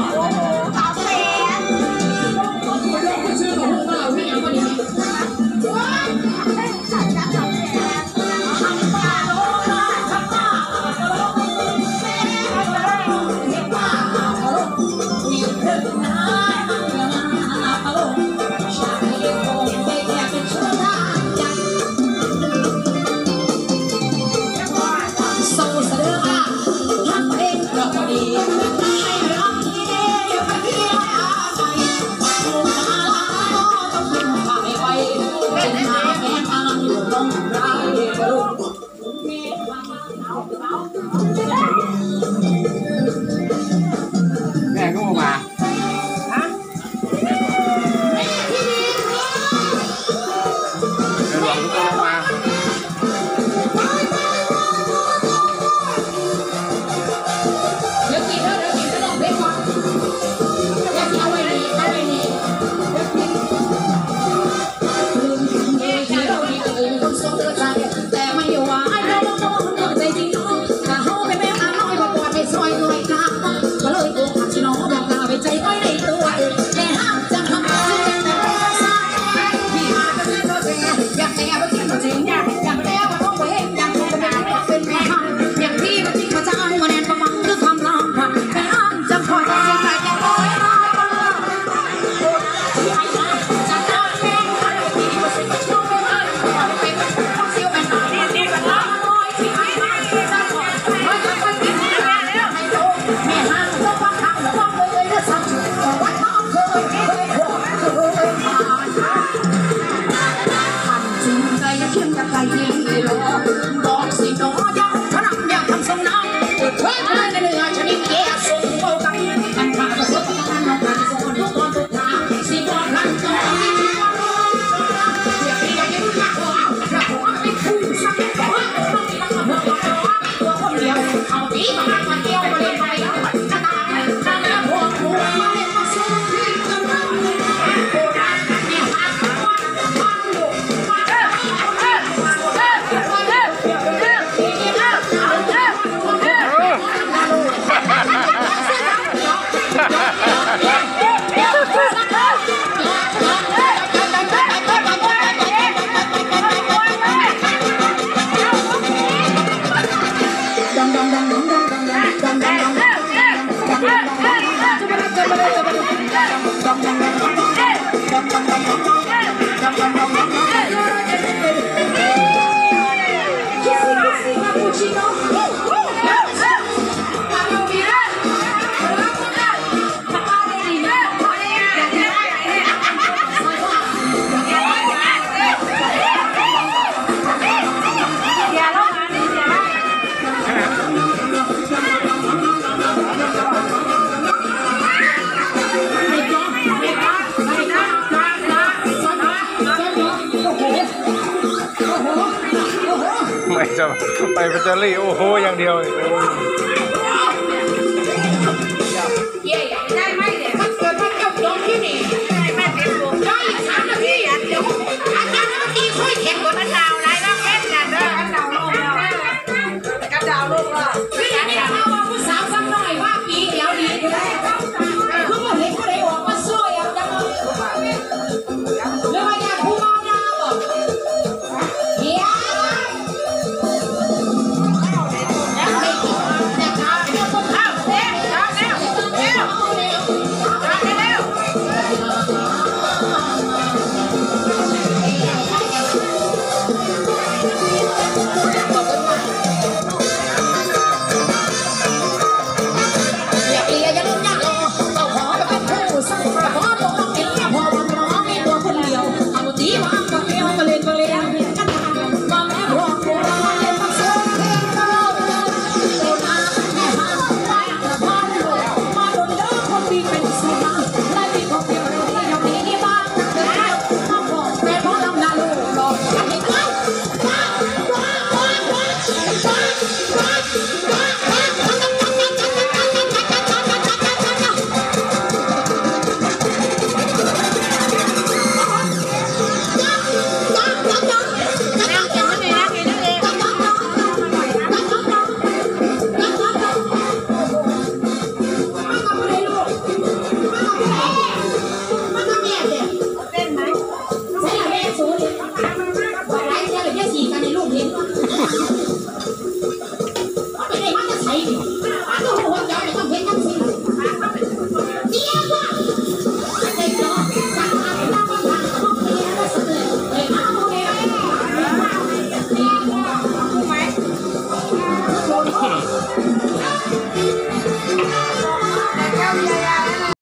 แม่ก็มาหลวงก็มาเดี๋ยวกินจะลองเพลงก่อนอย่ากินเอาไว้นี่เราดีคนสมเด็จใจแต่ไม่ไหวเราใจจริงน้องถ้าเขาเป็นแม่อาน้อยบอกว่าไปซอยหน่อยค่ะก็เลยโกงหักชิน้องบอกลาไปใจไม่ได้ตัวแต่ห้ามจังทำแต่ไม่ต้องสายพี่มาจะเล่นตัวเองอยากแต่งก็จริงก็จริงอยากแล้วก็ต้องไปอยากเป็นแม่เป็นแม่อย่างที่มันจริงมาจ้างมาแน่นประมังคือความลำพันแต่ห้ามจังคอยใจใจแก่คอยบอกสิน้องอยากทำอยากทำสมน้ำเฮ้ยในเรือชนิดแก่ส่งโบกันกันมาประสบการณ์น้องกันส่งทุกตอนทุกทางสิบวันลันจอยเสียพี่ยังไม่รักเราเราไม่คู่สักตัวคนเดียวเอาตีมาเที่ยวมาเล่นไปกระต่ายกระต่ายพวกหัวมาเล่นมาสู้ที่กันมาโบราณเนี่ยหาวันลูกไม่จะไปแบตเตอรี่โอ้โหอย่างเดียวเลย